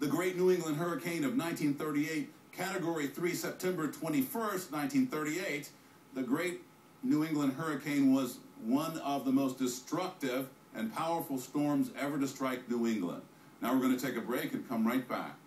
The Great New England Hurricane of 1938, Category 3, September 21st, 1938. The Great New England Hurricane was one of the most destructive and powerful storms ever to strike New England. Now we're going to take a break and come right back.